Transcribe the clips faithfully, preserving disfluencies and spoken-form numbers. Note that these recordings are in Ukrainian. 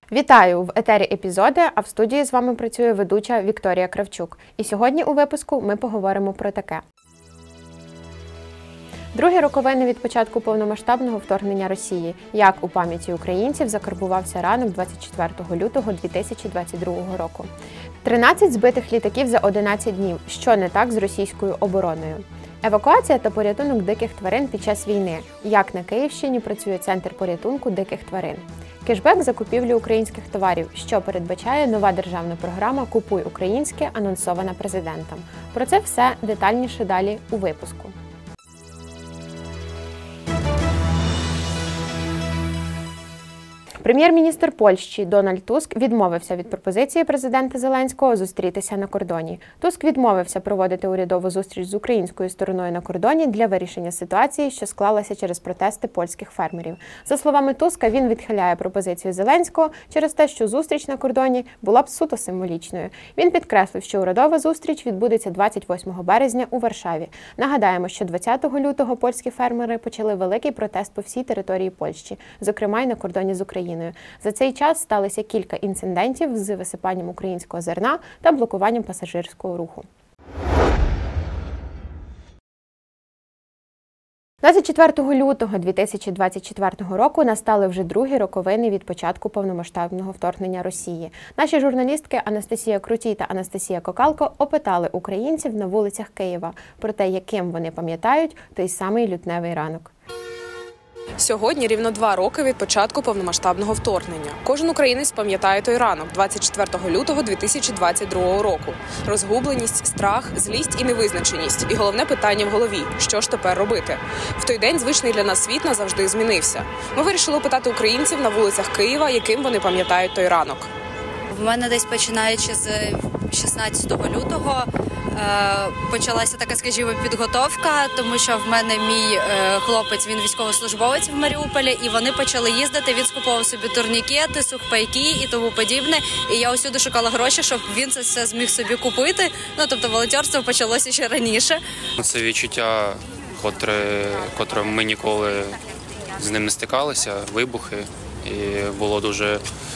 Вітаю! В етері епізоди, а в студії з вами працює ведуча Вікторія Кравчук. І сьогодні у випуску ми поговоримо про таке. Другі роковини від початку повномасштабного вторгнення Росії. Як у пам'яті українців закарбувався ранок двадцять четвертого лютого дві тисячі двадцять другого року. тринадцять збитих літаків за одинадцять днів. Що не так з російською обороною? Евакуація та порятунок диких тварин під час війни. Як на Київщині працює Центр порятунку диких тварин. Кешбек закупівлі українських товарів, що передбачає нова державна програма «Купуй українське», анонсована президентом. Про це все детальніше далі у випуску. Прем'єр-міністр Польщі Дональд Туск відмовився від пропозиції президента Зеленського зустрітися на кордоні. Туск відмовився проводити урядову зустріч з українською стороною на кордоні для вирішення ситуації, що склалася через протести польських фермерів. За словами Туска, він відхиляє пропозицію Зеленського через те, що зустріч на кордоні була б суто символічною. Він підкреслив, що урядова зустріч відбудеться двадцять восьмого березня у Варшаві. Нагадаємо, що двадцятого лютого польські фермери почали великий протест по всій території Польщі, зокрема й на кордоні з Україною. За цей час сталося кілька інцидентів з висипанням українського зерна та блокуванням пасажирського руху. двадцять четвертого лютого дві тисячі двадцять четвертого року настали вже другі роковини від початку повномасштабного вторгнення Росії. Наші журналістки Анастасія Крутій та Анастасія Кокалко опитали українців на вулицях Києва про те, яким вони пам'ятають той самий лютневий ранок. Сьогодні рівно два роки від початку повномасштабного вторгнення. Кожен українець пам'ятає той ранок, двадцять четвертого лютого дві тисячі двадцять другого року. Розгубленість, страх, злість і невизначеність. І головне питання в голові – що ж тепер робити? В той день звичний для нас світ назавжди змінився. Ми вирішили опитати українців на вулицях Києва, яким вони пам'ятають той ранок. В мене десь починаючи з шістнадцятого лютого почалася така, скажімо, підготовка, тому що в мене мій хлопець, він військовослужбовець в Маріуполі, і вони почали їздити, він скуповував собі турнікети, сухпайки і тому подібне. І я усюди шукала гроші, щоб він це все зміг собі купити. Ну, тобто волонтерство почалося ще раніше. Це відчуття, котре, котре ми ніколи з ним не стикалися, вибухи, і було дуже...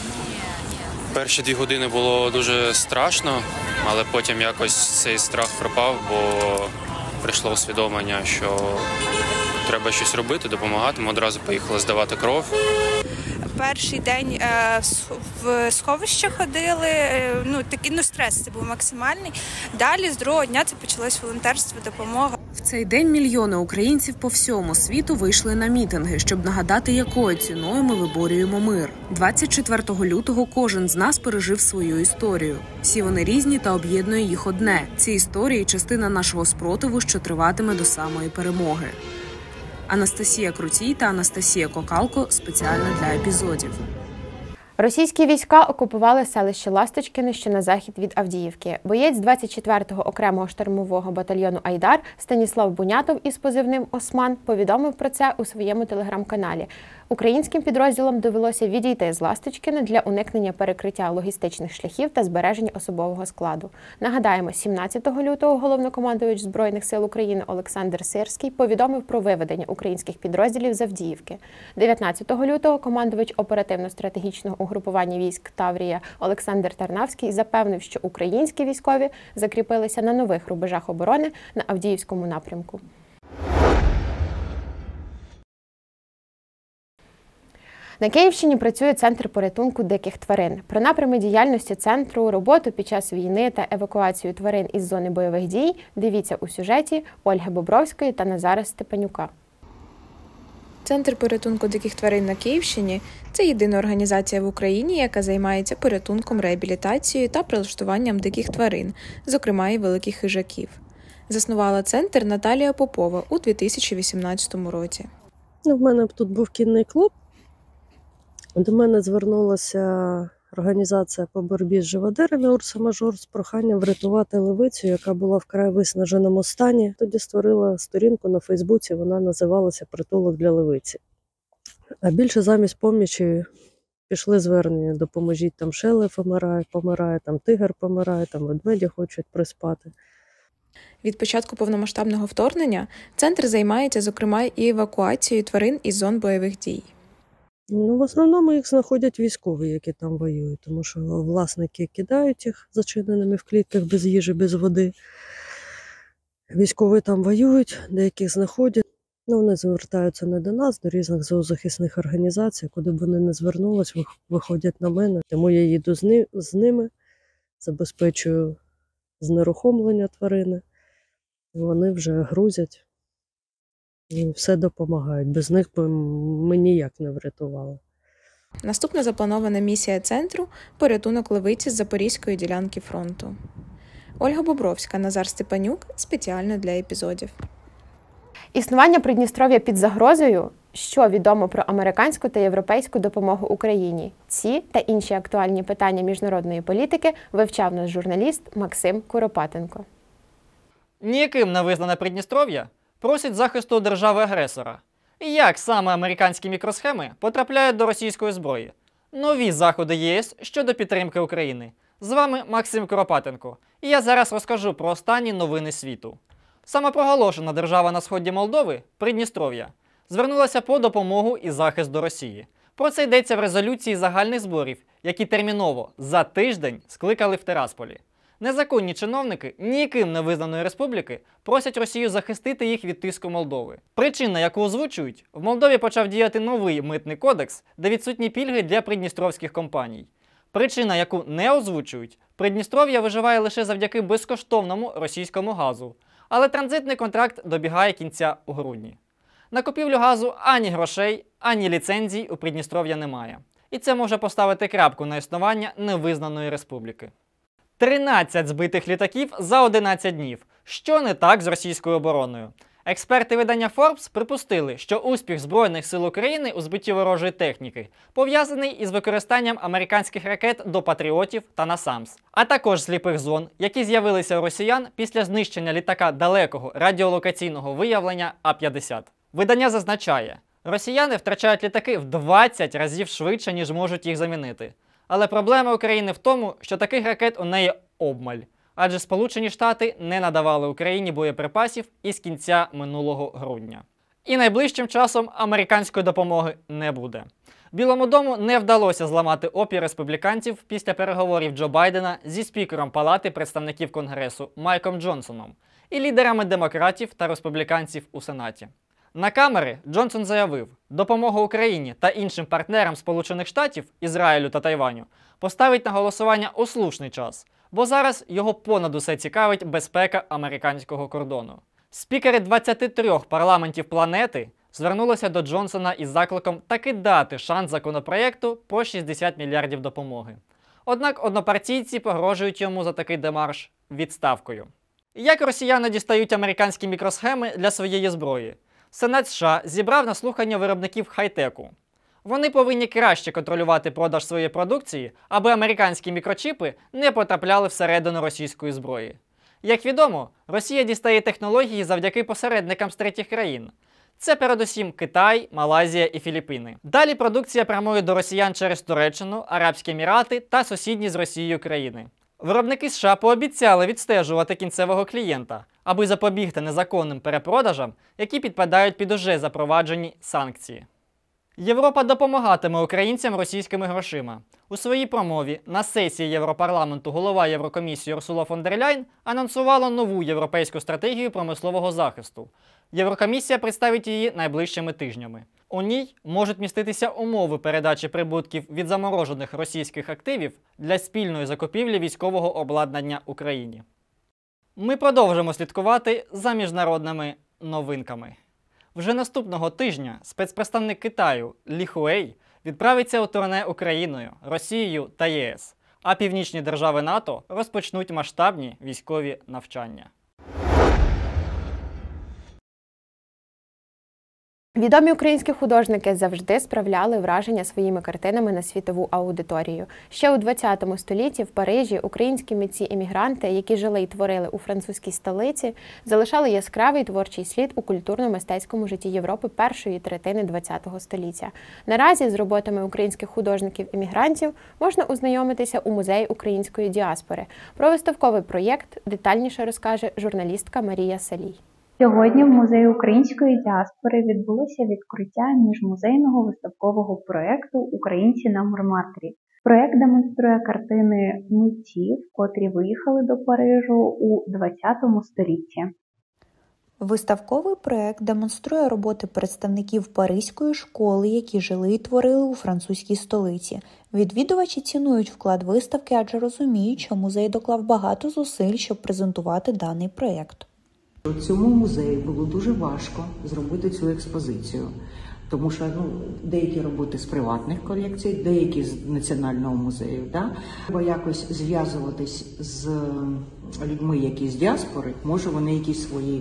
Перші дві години було дуже страшно, але потім якось цей страх пропав, бо прийшло усвідомлення, що треба щось робити, допомагати. Ми одразу поїхали здавати кров. Перший день е, в сховище ходили, е, ну такий ну, стрес це був максимальний. Далі з другого дня це почалось волонтерство, допомога. В цей день мільйони українців по всьому світу вийшли на мітинги, щоб нагадати, якою ціною ми виборюємо мир. двадцять четвертого лютого кожен з нас пережив свою історію. Всі вони різні та об'єднує їх одне. Ці історії – частина нашого спротиву, що триватиме до самої перемоги. Анастасія Крутій та Анастасія Кокалко спеціально для епізодів. Російські війська окупували селище Ласточкине, що на захід від Авдіївки. Боєць двадцять четвертого окремого штурмового батальйону «Айдар» Станіслав Бунятов із позивним «Осман» повідомив про це у своєму телеграм-каналі. Українським підрозділам довелося відійти з Ласточкина для уникнення перекриття логістичних шляхів та збереження особового складу. Нагадаємо, сімнадцятого лютого головнокомандувач Збройних сил України Олександр Сирський повідомив про виведення українських підрозділів з Авдіївки. дев'ятнадцятого лютого командувач оперативно-стратегічного угрупування військ «Таврія» Олександр Тарнавський запевнив, що українські військові закріпилися на нових рубежах оборони на Авдіївському напрямку. На Київщині працює Центр порятунку диких тварин. Про напрями діяльності центру, роботу під час війни та евакуацію тварин із зони бойових дій дивіться у сюжеті Ольги Бобровської та Назара Степанюка. Центр порятунку диких тварин на Київщині – це єдина організація в Україні, яка займається порятунком, реабілітацією та прилаштуванням диких тварин, зокрема і великих хижаків. Заснувала центр Наталія Попова у дві тисячі вісімнадцятому році. В мене тут був кінний клуб. До мене звернулася організація по боротьбі з живодерами «Урса-Мажор» з проханням врятувати левицю, яка була вкрай виснаженому стані. Тоді створила сторінку на Фейсбуці, вона називалася «Притулок для левиці». А більше замість помічі пішли звернення «Допоможіть, там шелеф помирає, помирає, там тигр помирає, там ведмеді хочуть приспати». Від початку повномасштабного вторгнення центр займається, зокрема, і евакуацією тварин із зон бойових дій. Ну, в основному їх знаходять військові, які там воюють, тому що власники кидають їх зачиненими в клітках без їжі, без води. Військові там воюють, деяких знаходять. Ну, вони звертаються не до нас, до різних зоозахисних організацій, куди б вони не звернулись, виходять на мене. Тому я їду з, ни з ними, забезпечую знерухомлення тварини. Вони вже грузять і все допомагають. Без них би ми ніяк не врятували. Наступна запланована місія центру – порятунок левиці з Запорізької ділянки фронту. Ольга Бобровська, Назар Степанюк. Спеціально для епізодів. Існування Придністров'я під загрозою? Що відомо про американську та європейську допомогу Україні? Ці та інші актуальні питання міжнародної політики вивчав наш журналіст Максим Куропатенко. Ніяким не визнане Придністров'я просить захисту держави-агресора. І як саме американські мікросхеми потрапляють до російської зброї? Нові заходи ЄС щодо підтримки України. З вами Максим Куропатенко. І я зараз розкажу про останні новини світу. Самопроголошена держава на сході Молдови, Придністров'я, звернулася по допомогу і захист до Росії. Про це йдеться в резолюції загальних зборів, які терміново за тиждень скликали в Тирасполі. Незаконні чиновники ніким не визнаної республіки просять Росію захистити їх від тиску Молдови. Причина, яку озвучують, в Молдові почав діяти новий митний кодекс, де відсутні пільги для придністровських компаній. Причина, яку не озвучують, Придністров'я виживає лише завдяки безкоштовному російському газу. Але транзитний контракт добігає кінця у грудні. На купівлю газу ані грошей, ані ліцензій у Придністров'я немає. І це може поставити крапку на існування невизнаної республіки. тринадцять збитих літаків за одинадцять днів. Що не так з російською обороною? Експерти видання Forbes припустили, що успіх Збройних сил України у збитті ворожої техніки пов'язаний із використанням американських ракет до Патріотів та Насамс, а також сліпих зон, які з'явилися у росіян після знищення літака далекого радіолокаційного виявлення А п'ятдесят. Видання зазначає, росіяни втрачають літаки в двадцять разів швидше, ніж можуть їх замінити. Але проблема України в тому, що таких ракет у неї обмаль. Адже Сполучені Штати не надавали Україні боєприпасів із кінця минулого грудня. І найближчим часом американської допомоги не буде. Білому дому не вдалося зламати опір республіканців після переговорів Джо Байдена зі спікером Палати представників Конгресу Майком Джонсоном і лідерами демократів та республіканців у Сенаті. На камери Джонсон заявив, допомога Україні та іншим партнерам Сполучених Штатів, Ізраїлю та Тайваню поставить на голосування у слушний час, бо зараз його понад усе цікавить безпека американського кордону. Спікери двадцяти трьох парламентів планети звернулися до Джонсона із закликом таки дати шанс законопроєкту по шістдесят мільярдів допомоги. Однак однопартійці погрожують йому за такий демарш відставкою. Як росіяни дістають американські мікросхеми для своєї зброї? Сенат США зібрав на слухання виробників хай-теку. Вони повинні краще контролювати продаж своєї продукції, аби американські мікрочіпи не потрапляли всередину російської зброї. Як відомо, Росія дістає технології завдяки посередникам з третіх країн. Це передусім Китай, Малайзія і Філіппіни. Далі продукція прямує до росіян через Туреччину, Арабські Емірати та сусідні з Росією країни. Виробники США пообіцяли відстежувати кінцевого клієнта, аби запобігти незаконним перепродажам, які підпадають під уже запроваджені санкції. Європа допомагатиме українцям російськими грошима. У своїй промові на сесії Європарламенту голова Єврокомісії Урсула фон дер Ляйн анонсувала нову європейську стратегію промислового захисту. Єврокомісія представить її найближчими тижнями. У ній можуть міститися умови передачі прибутків від заморожених російських активів для спільної закупівлі військового обладнання Україні. Ми продовжимо слідкувати за міжнародними новинками. Вже наступного тижня спецпредставник Китаю Лі Хуей відправиться у турне Україною, Росією та ЄС, а північні держави НАТО розпочнуть масштабні військові навчання. Відомі українські художники завжди справляли враження своїми картинами на світову аудиторію. Ще у ХХ столітті в Парижі українські митці-емігранти, які жили і творили у французькій столиці, залишали яскравий творчий слід у культурно-мистецькому житті Європи першої третини ХХ століття. Наразі з роботами українських художників-емігрантів можна ознайомитися у музеї української діаспори. Про виставковий проєкт детальніше розкаже журналістка Марія Салій. Сьогодні в Музеї української діаспори відбулося відкриття міжмузейного виставкового проєкту «Українці на Монмартрі». Проєкт демонструє картини митців, котрі виїхали до Парижу у двадцятому столітті. Виставковий проєкт демонструє роботи представників Паризької школи, які жили і творили у французькій столиці. Відвідувачі цінують вклад виставки, адже розуміють, що музей доклав багато зусиль, щоб презентувати даний проєкт. Цьому музею було дуже важко зробити цю експозицію, тому що ну, деякі роботи з приватних колекцій, деякі з Національного музею. Да? Треба якось зв'язуватись з людьми, які з діаспори, може вони якісь свої,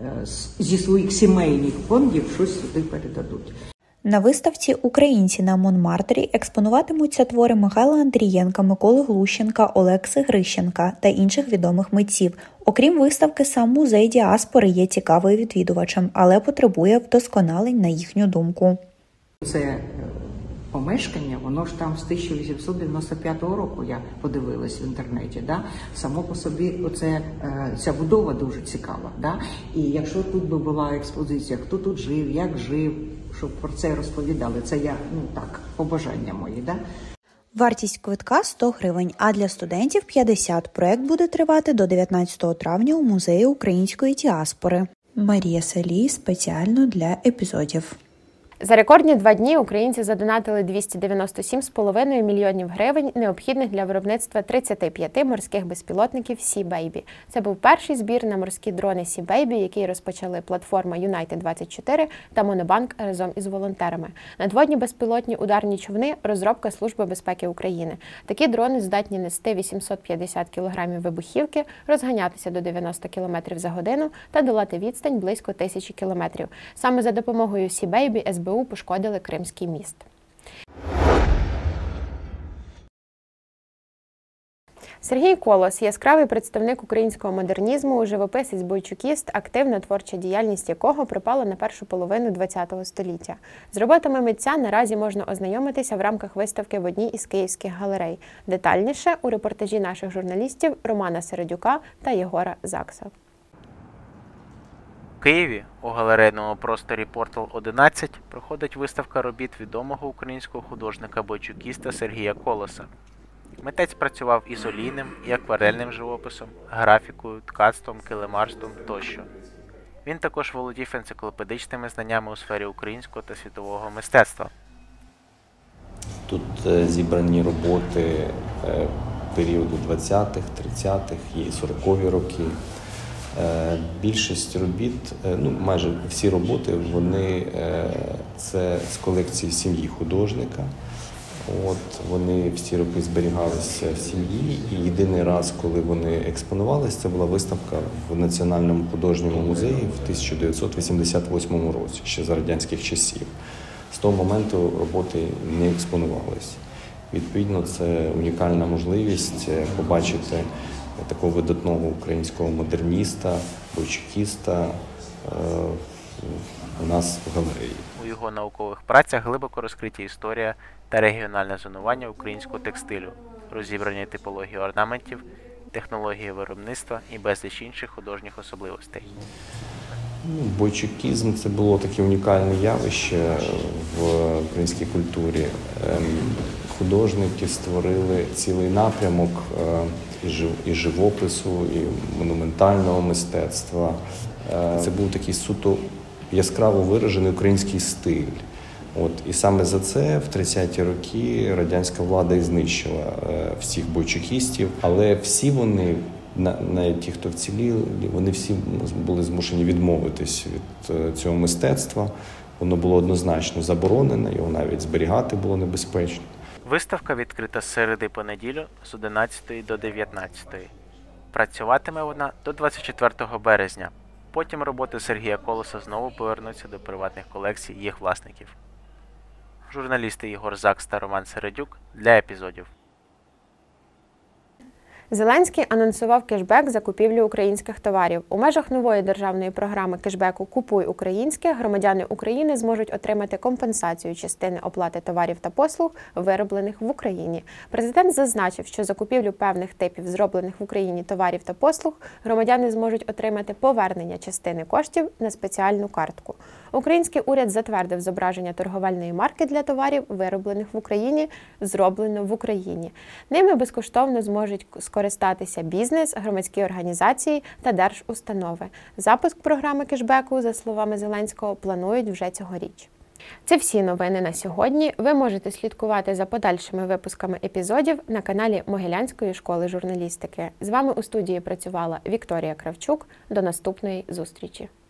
зі своїх сімейних фондів щось сюди передадуть. На виставці «Українці на Монмартрі» експонуватимуться твори Михайла Андрієнка, Миколи Глущенка, Олекси Грищенка та інших відомих митців. Окрім виставки, сам музей діаспори є цікавий відвідувачам, але потребує вдосконалень на їхню думку. Це помешкання, воно ж там з тисяча вісімсот дев'яносто п'ятого року, я подивилась в інтернеті. Да? Само по собі оце, ця будова дуже цікава. Да? І якщо тут би була експозиція, хто тут жив, як жив, щоб про це розповідали, це я, ну так, побажання мої. Да? Вартість квитка – сто гривень, а для студентів – п'ятдесят. Проєкт буде тривати до дев'ятнадцятого травня у Музеї української діаспори. Марія Салій спеціально для епізодів. За рекордні два дні українці задонатили двісті дев'яносто сім з половиною мільйонів гривень, необхідних для виробництва тридцяти п'яти морських безпілотників Сі Бейбі. Це був перший збір на морські дрони Сі Бейбі, який розпочали платформа Юнайтед двадцять чотири та Монобанк разом із волонтерами. Надводні безпілотні ударні човни – розробка Служби безпеки України. Такі дрони здатні нести вісімсот п'ятдесят кілограмів вибухівки, розганятися до дев'яноста кілометрів за годину та долати відстань близько тисячі кілометрів. Саме за допомогою Сі Бейбі ес бе у пошкодили Кримський міст. Сергій Колос – яскравий представник українського модернізму, живописець-бойчукіст, активна творча діяльність якого припала на першу половину ХХ століття. З роботами митця наразі можна ознайомитися в рамках виставки в одній із київських галерей. Детальніше у репортажі наших журналістів Романа Середюка та Єгора Закса. У Києві у галерейному просторі Портал одинадцять проходить виставка робіт відомого українського художника-бойчукіста Сергія Колоса. Митець працював із олійним і акварельним живописом, графікою, ткацтвом, килимарством тощо. Він також володів енциклопедичними знаннями у сфері українського та світового мистецтва. Тут зібрані роботи періоду двадцятих, тридцятих і сорокові роки. Більшість робіт, ну майже всі роботи, вони це з колекції сім'ї художника. От, вони всі роки зберігалися в сім'ї, і єдиний раз, коли вони експонувалися, це була виставка в Національному художньому музеї в тисяча дев'ятсот вісімдесят восьмому році, ще за радянських часів. З того моменту роботи не експонувалися. Відповідно, це унікальна можливість побачити такого видатного українського модерніста, бойчукіста у нас в галереї. У його наукових працях глибоко розкриті історія та регіональне зонування українського текстилю, розібрані типології орнаментів, технології виробництва і безліч інших художніх особливостей. Бойчукізм – це було таке унікальне явище в українській культурі. Художники створили цілий напрямок і живопису, і монументального мистецтва. Це був такий суто яскраво виражений український стиль. От, і саме за це в тридцяті роки радянська влада і знищила е, всіх бойчукістів, але всі вони, навіть ті, хто вціліли, вони всі були змушені відмовитись від е, цього мистецтва. Воно було однозначно заборонене, його навіть зберігати було небезпечно. Виставка відкрита з середи по неділю з одинадцятої до дев'ятнадцятої. Працюватиме вона до двадцять четвертого березня. Потім роботи Сергія Колоса знову повернуться до приватних колекцій їх власників. Журналісти Єгор Закс та Роман Середюк для епізодів. Зеленський анонсував кешбек за купівлю українських товарів. У межах нової державної програми кешбеку «Купуй українське» громадяни України зможуть отримати компенсацію частини оплати товарів та послуг, вироблених в Україні. Президент зазначив, що за купівлю певних типів зроблених в Україні товарів та послуг громадяни зможуть отримати повернення частини коштів на спеціальну картку. Український уряд затвердив зображення торговельної марки для товарів, вироблених в Україні, зроблено в Україні. Ними безкоштовно зможуть скористатися бізнес, громадські організації та держустанови. Запуск програми кешбеку, за словами Зеленського, планують вже цьогоріч. Це всі новини на сьогодні. Ви можете слідкувати за подальшими випусками епізодів на каналі Могилянської школи журналістики. З вами у студії працювала Вікторія Кравчук. До наступної зустрічі.